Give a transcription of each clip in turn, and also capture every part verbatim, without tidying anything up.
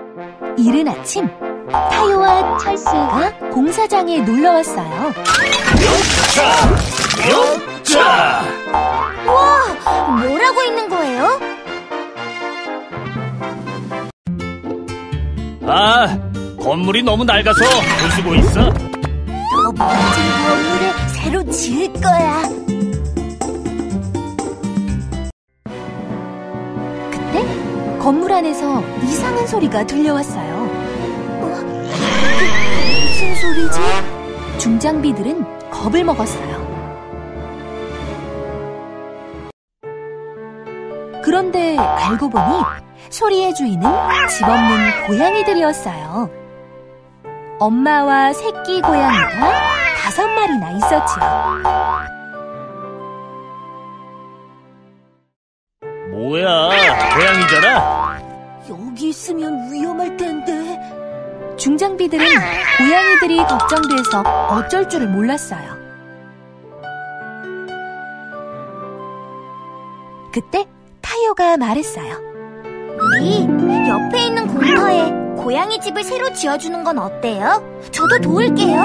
이른 아침, 타요와 철수가 공사장에 놀러 왔어요. 영차! 영차! 우와, 뭘 하고 있는 거예요? 아, 건물이 너무 낡아서 부수고 있어. 더 멋진 건물을 새로 지을 거야. 그때 건물 안에서 이상한 소리가 들려왔어요. 어? 무슨 소리지? 중장비들은 겁을 먹었어요. 그런데 알고 보니 소리의 주인은 집 없는 고양이들이었어요. 엄마와 새끼 고양이가 다섯 마리나 있었지요. 뭐야, 고양이잖아. 여기 있으면 위험할 텐데. 중장비들은 고양이들이 걱정돼서 어쩔 줄을 몰랐어요. 그때 타요가 말했어요. 우리 옆에 있는 공터에 고양이 집을 새로 지어주는 건 어때요? 저도 도울게요.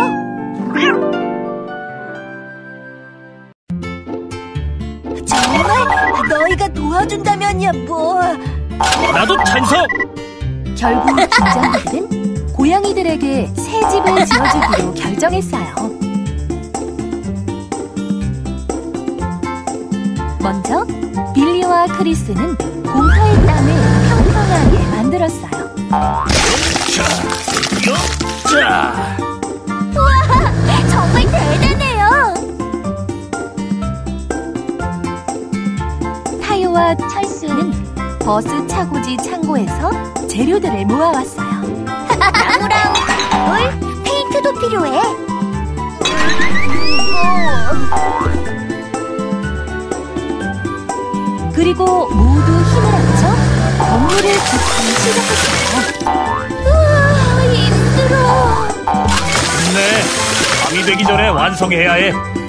정말? 너희가 도와준다면야 뭐. 나도 찬성! 결국 중장비들은 고양이들에게 새 집을 지어주기로 결정했어요. 먼저 빌리와 크리스는 공터의 땅을 평평하게 만들었어요. 영차! 영차! 우와, 정말 대단해요. 타요와 철수는 버스 차고지 창고에서 재료들을 모아왔어요. 나무랑 물, 페인트도 필요해. 그리고 모두 힘을 합쳐 건물을 짓기 시작했어요. 우와, 힘들어. 네, 밤이 되기 전에 완성해야 해.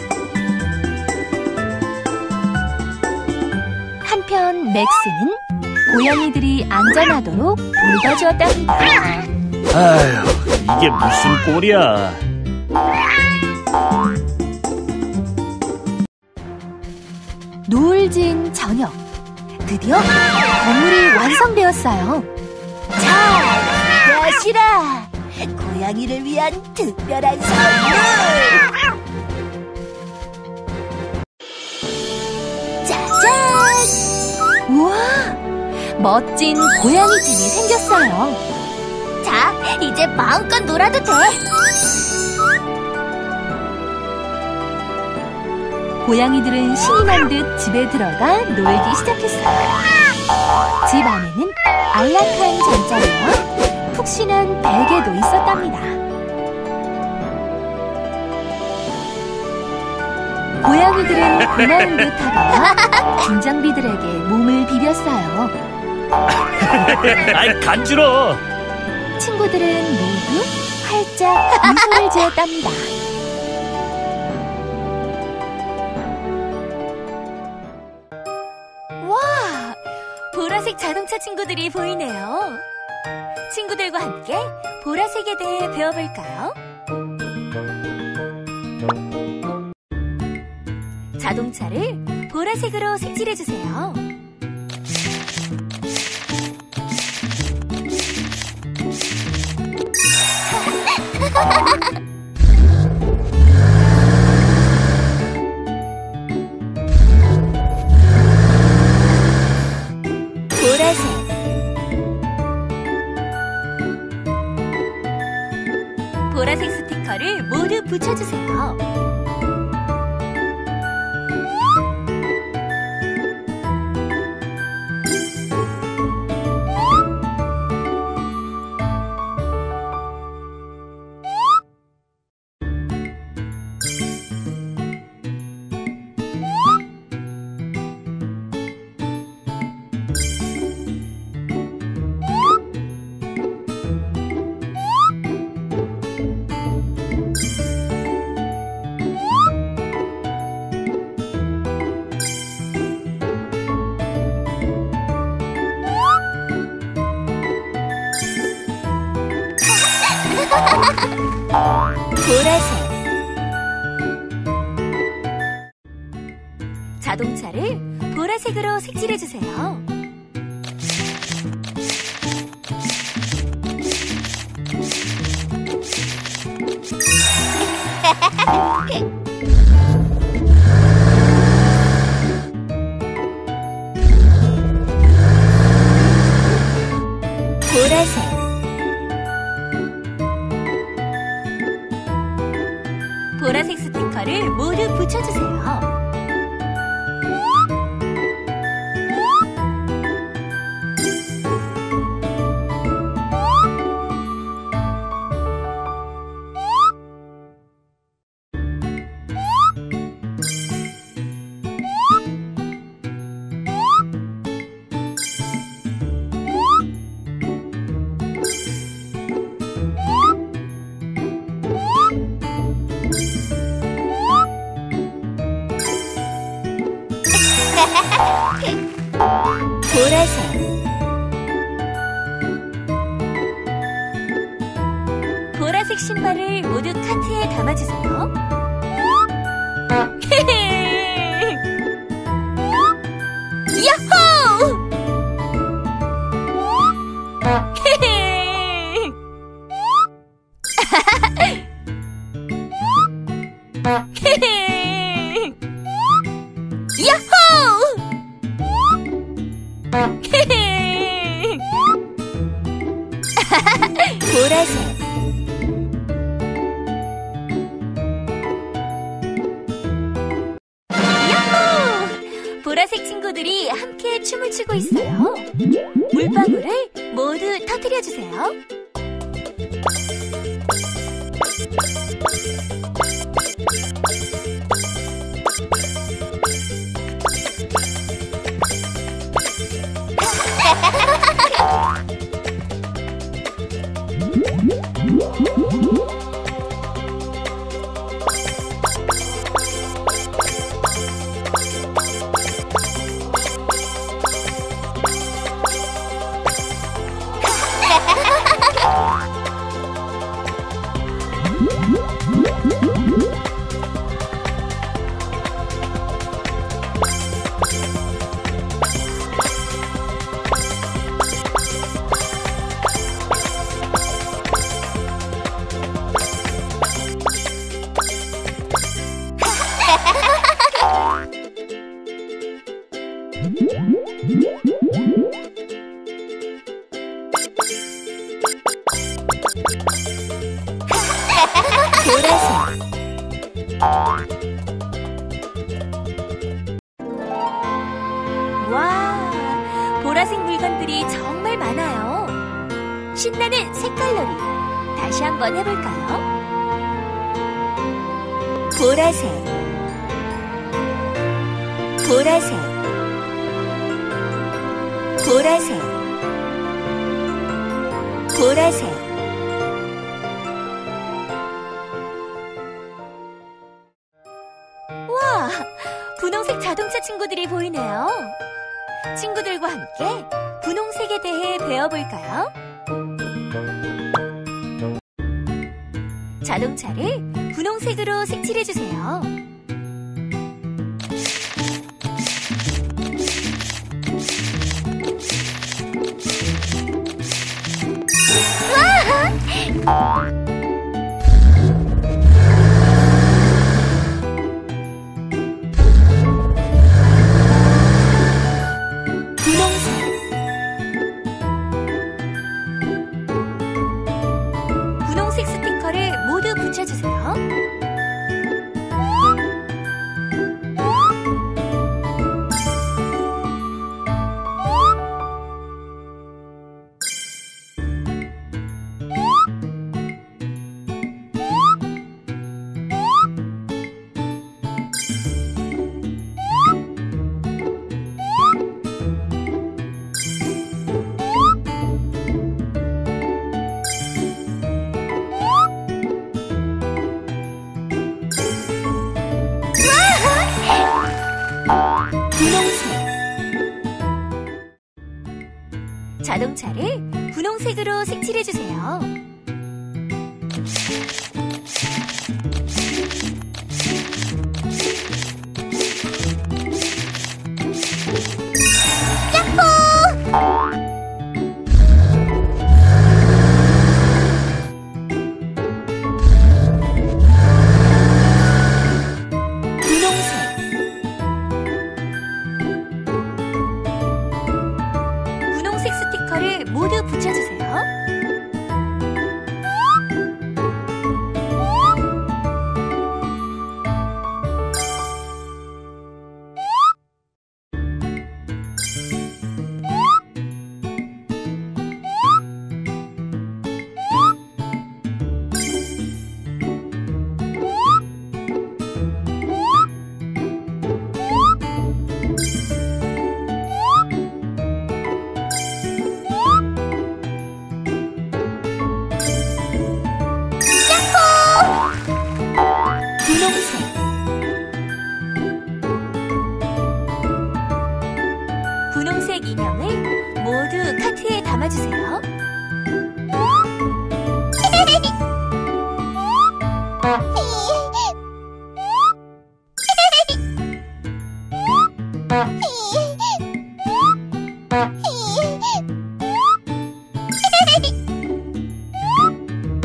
한편 맥스는 고양이들이 안전하도록 돌봐주었답니다. 아휴, 이게 무슨 꼴이야. 노을 진 저녁, 드디어 건물이 완성되었어요. 자, 여시라. 고양이를 위한 특별한 선물. 짜잔! 우와, 멋진 고양이 집이 생겼어요. 자, 이제 마음껏 놀아도 돼. 고양이들은 신이 난 듯 집에 들어가 놀기 시작했어요. 집 안에는 안락한 잠자리와 푹신한 베개도 있었답니다. 고양이들은 고마운 듯 하다가 중장비들에게 몸을 비볐어요. 아이, 간지러워. 친구들은 모두 활짝 미소를 지었답니다. 와, 보라색 자동차 친구들이 보이네요. 친구들과 함께 보라색에 대해 배워볼까요? 자동차를 보라색으로 색칠해주세요. 보라색. 보라색 스티커를 모두 붙여주세요. 보라색. 자동차를 보라색으로 색칠해주세요. 보라색. 보라색 스티커를 모두 붙여주세요. 보라색. 보라색 신발을 모두 카트에 담아주세요. 야호! 야호! 보라색. 야호! 보라색 친구들이 함께 춤을 추고 있어요. 물방울을 모두 터뜨려주세요. 보라색. 와, 보라색 물건들이 정말 많아요. 신나는 색깔놀이 다시 한번 해볼까요? 보라색. 보라색. 보라색. 보라색. 와, 분홍색 자동차 친구들이 보이네요. 친구들과 함께 분홍색에 대해 배워볼까요? 자동차를 분홍색으로 색칠해주세요. 분홍색 스티커를 모두 붙여주세요. 자동차를 분홍색으로 색칠해주세요.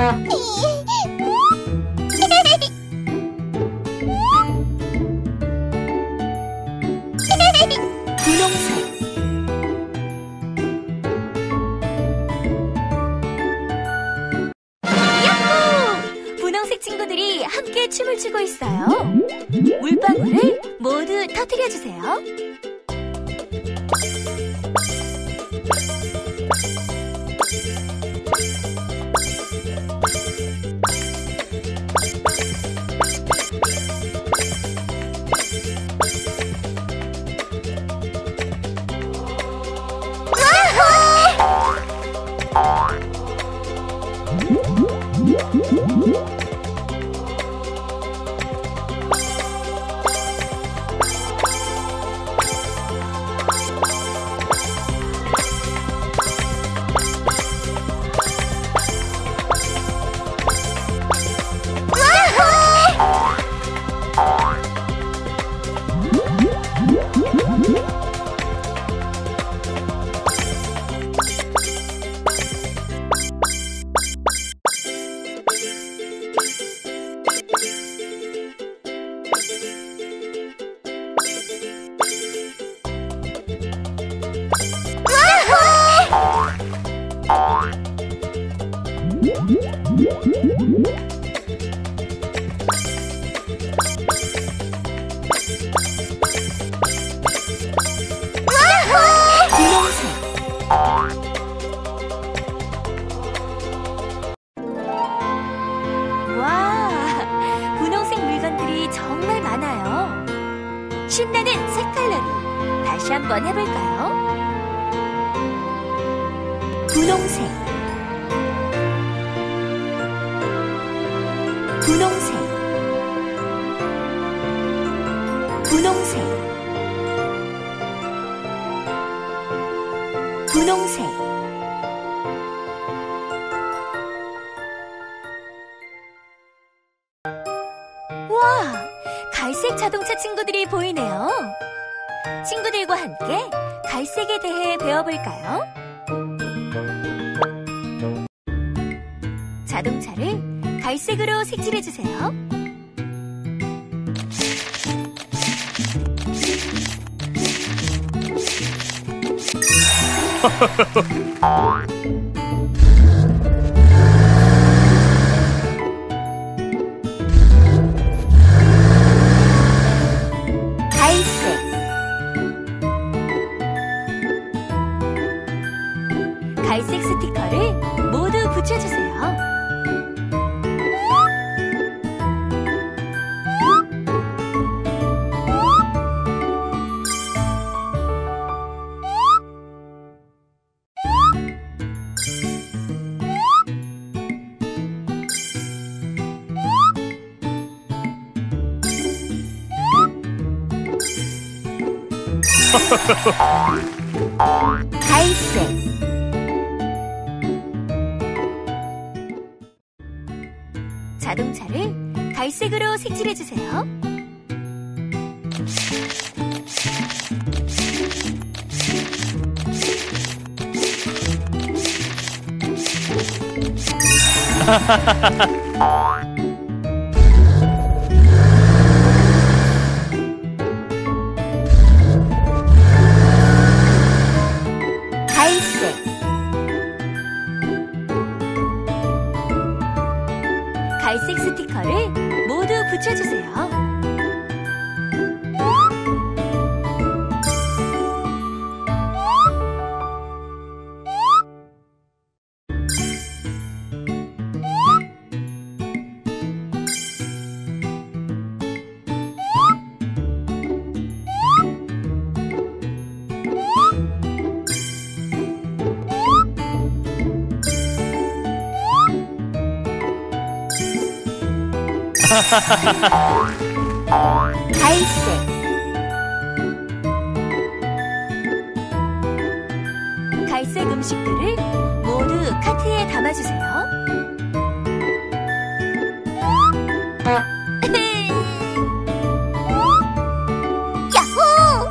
분홍색, 야호! 분홍색 친구들이 함께 춤을 추고 있어요. 물방울을 모두 터뜨려 주세요. 분홍색, 와, 분홍색 물건들이 정말 많아요. 신나는 색깔놀이 다시 한번 해볼까요? 분홍색, 분홍색, 분홍색, 분홍색. 와, 갈색 자동차 친구들이 보이네요. 친구들과 함께 갈색에 대해 배워볼까요? 자동차를 갈색으로 색칠해주세요. 갈색, 갈색 스티커를 모두 붙여주세요. 갈색, 자동차를 갈색으로 색칠해주세요. 갈색, 갈색 스티커를 모두 붙여주세요. 갈색, 갈색 음식들을 모두 카트에 담아주세요. 야호!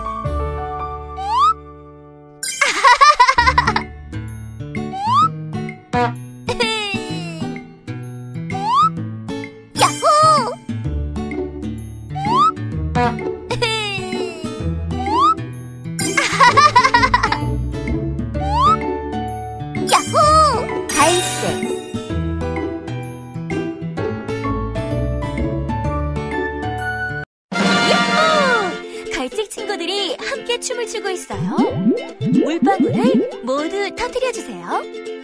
함께 춤을 추고 있어요. 물방울을 모두 터뜨려 주세요.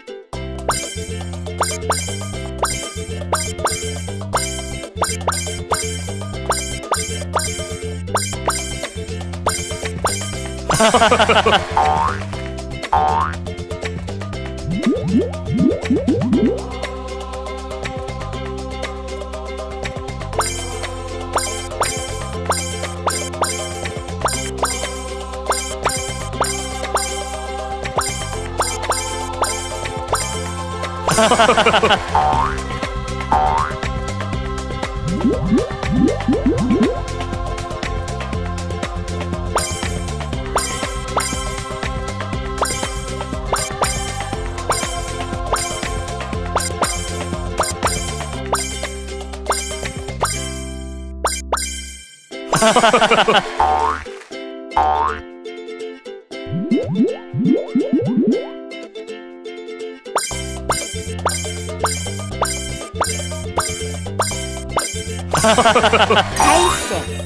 갈색,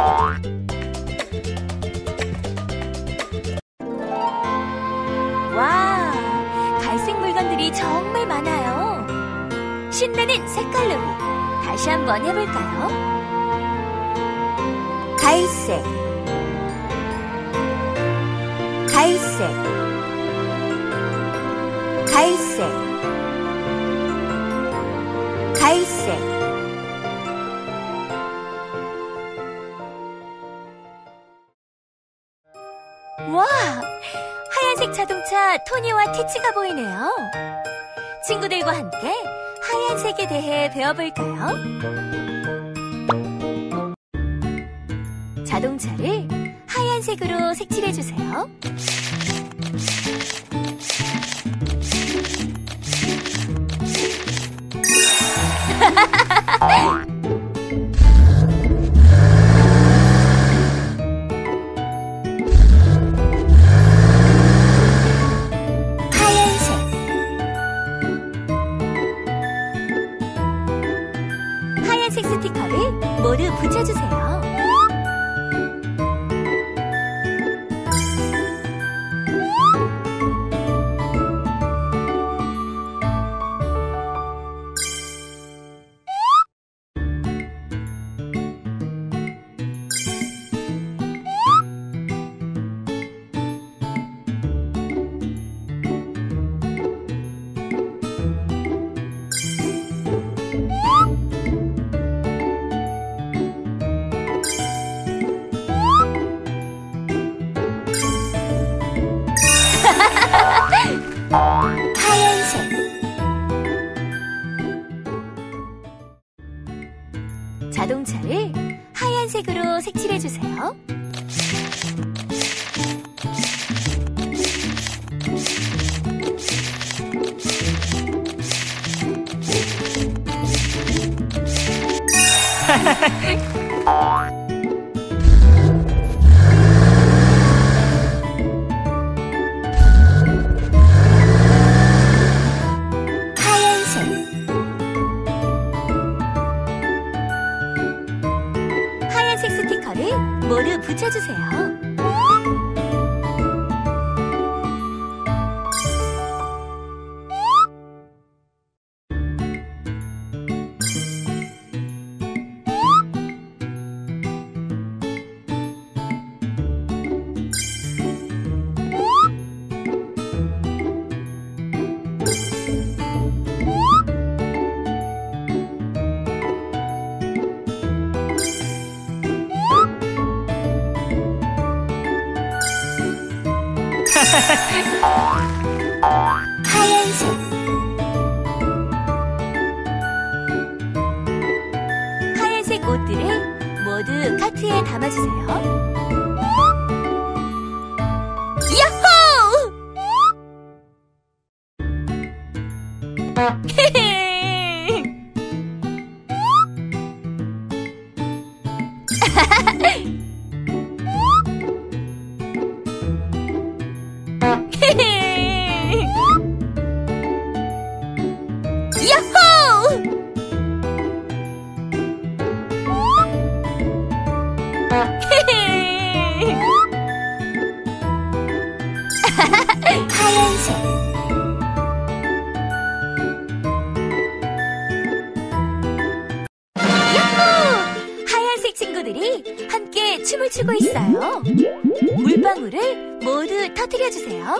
와, 갈색 물건들이 정말 많아요. 신나는 색깔놀이 다시 한번 해볼까요? 갈색, 갈색, 갈색, 갈색. 와, 하얀색 자동차 토니와 티치가 보이네요. 친구들과 함께 하얀색에 대해 배워볼까요? 자동차를 하얀색으로 색칠해주세요. 하얀색 스티커를 모두 붙여주세요. 하얀색, 자동차를 하얀색으로 색칠해주세요. 하얀색, 하얀색 스티커를 모두 붙여주세요. 하얀색, 하얀색 옷들을 모두 카트에 담아주세요. 야호! 야호! 함께 춤을 추고 있어요. 물방울을 모두 터뜨려 주세요.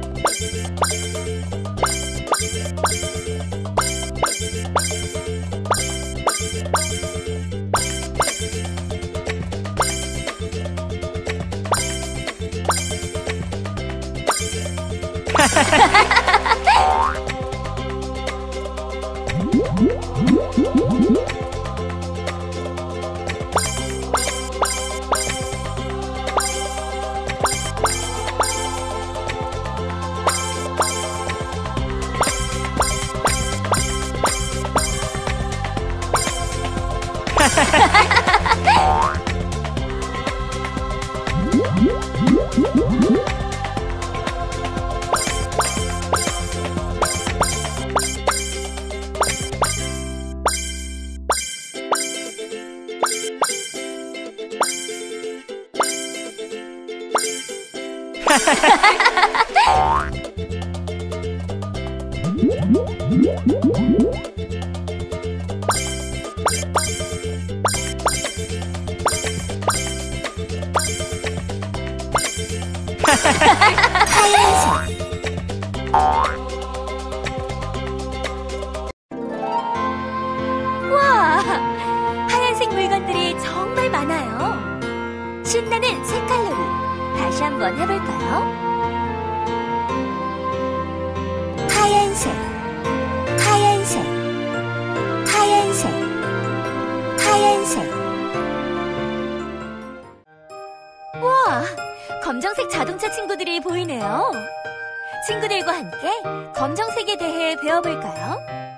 하얀색. 와, 하얀색 물건들이 정말 많아요. 신나는 색깔놀이 다시 한번 해볼까요? 하얀색, 하얀색, 하얀색, 하얀색. 우와, 검정색 자동차 친구들이 보이네요. 친구들과 함께 검정색에 대해 배워볼까요?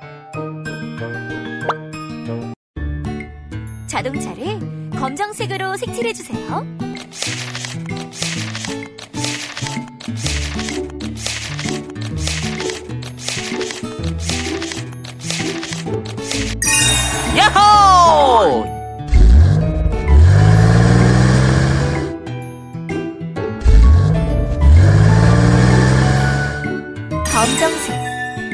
자동차를 검정색으로 색칠해주세요. 야호! 검정색.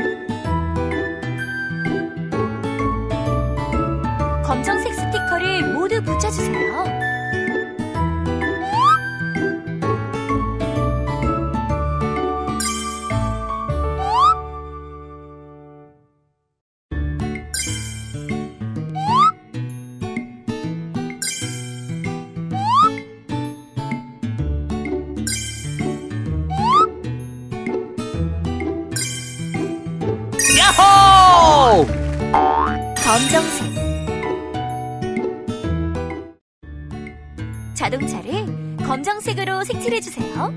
검정색 스티커를 모두 붙여주세요. 야호! 검정색. 자동차를 검정색으로 색칠해주세요.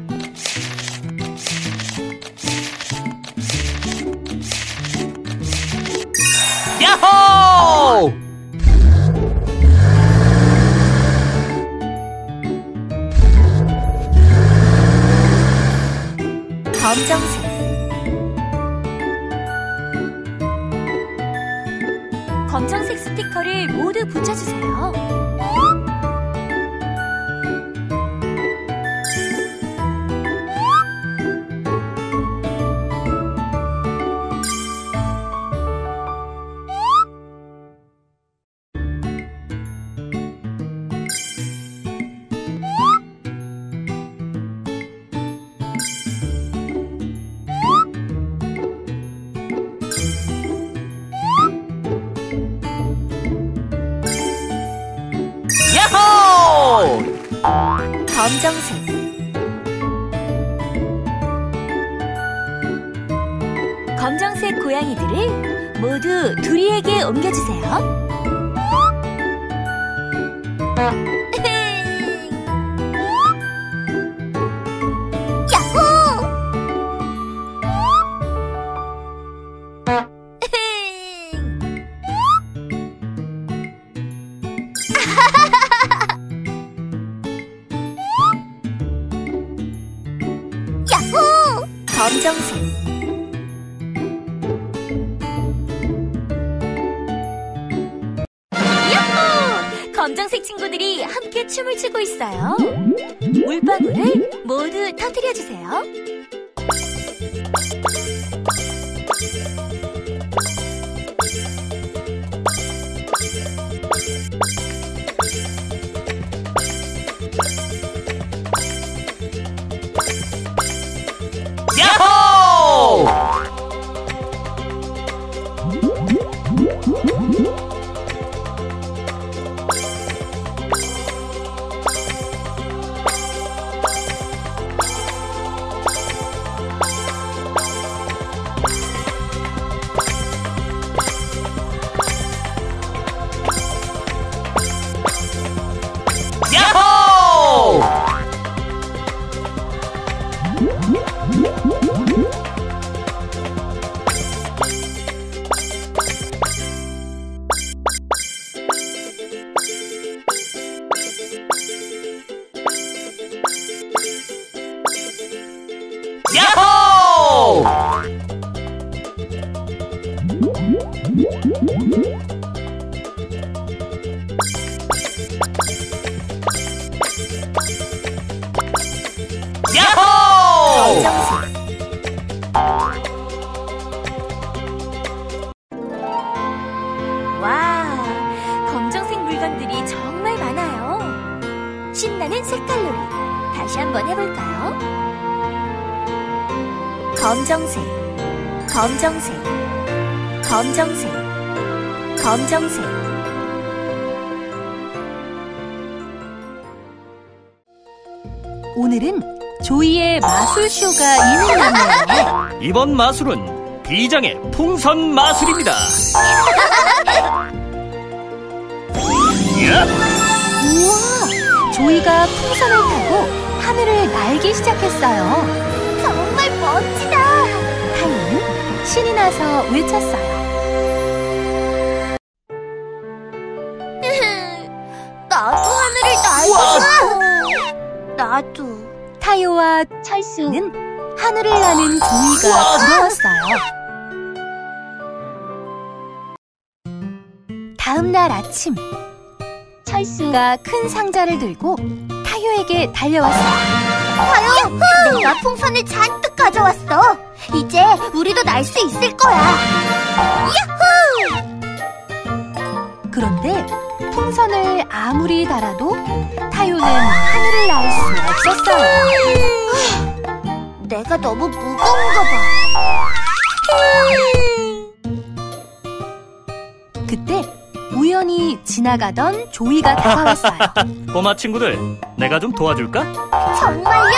야호! 검정색. 검정색 스티커를 모두 붙여주세요. 야호! 검정색. 검정색 고양이들을 모두 두리에게 옮겨주세요. 야호! 야호! 검정색. 야호! 검정색 친구들이 함께 춤을 추고 있어요. 물방울을 모두 터뜨려주세요. 야호! 야호! 야호! 와, 검정색 물건들이 정말 많아요. 신나는 색깔놀이. 다시 한번 해볼까요? 검정색, 검정색, 검정색, 검정색. 오늘은 조이의 마술쇼가 있는 날이에요. 이번 마술은 비장의 풍선 마술입니다. 야! 우와! 조이가 풍선을 타고 하늘을 날기 시작했어요. 정말 멋지다. 타요는 신이 나서 외쳤어요. 나도 하늘을 날고 싶어. 나도. 타요와 철수는 하늘을 나는 조이가 부러웠어요. 다음 날 아침, 철수가 큰 상자를 들고 타요에게 달려왔어요. 타요, 내가 풍선을 잔뜩 가져왔어. 이제 우리도 날 수 있을 거야. 야호! 그런데 풍선을 아무리 달아도 타요는 하늘을 날 수 없었어요. 내가 너무 무거운가 봐. 그때 우연히 지나가던 조이가 다가왔어요. 꼬마 친구들, 내가 좀 도와줄까? 정말요?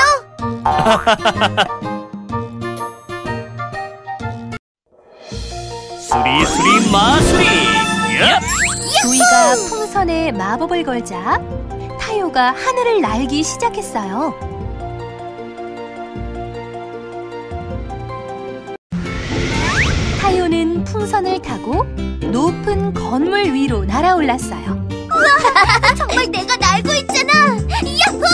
수리수리 마수리! 야! 조이가 풍선에 마법을 걸자 타요가 하늘을 날기 시작했어요. 타요는 풍선을 타고 높은 건물 위로 날아올랐어요. 정말 내가 날고 있잖아. 야호!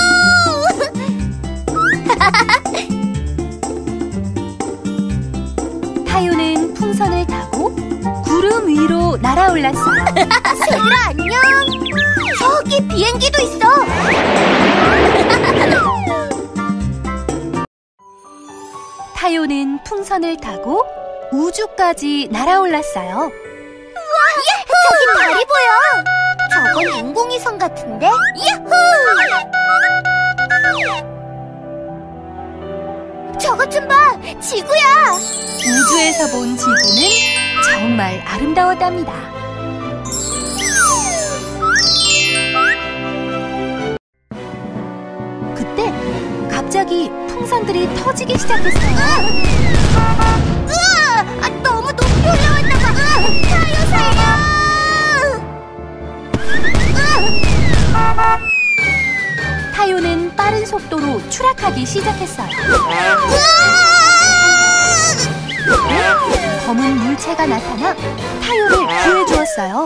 타요는 풍선을 타고 구름 위로 날아올랐어요. 얘들아 안녕. 저기 비행기도 있어. 타요는 풍선을 타고 우주까지 날아올랐어요. 저기 달이 보여. 저건 인공위성 같은데? 야호! 저것 좀 봐. 지구야. 우주에서 본 지구는 정말 아름다웠답니다. 그때 갑자기 풍선들이 터지기 시작했어요. 으아! 아, 너무 높이 올라왔나 봐. 타요 살려. 타요는 빠른 속도로 추락하기 시작했어요. 검은 물체가 나타나 타요를 구해주었어요.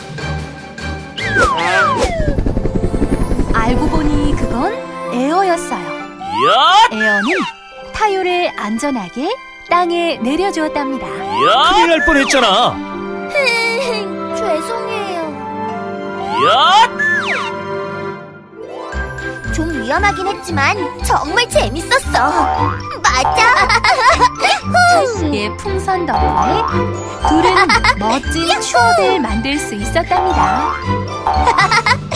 알고 보니 그건 에어였어요. 야! 에어는 타요를 안전하게 땅에 내려주었답니다. 야! 큰일 날 뻔했잖아. 죄송해요. 야! 좀 위험하긴 했지만 정말 재밌었어. 맞아. 철수의 풍선 덕분에 둘은 멋진 추억을 만들 수 있었답니다.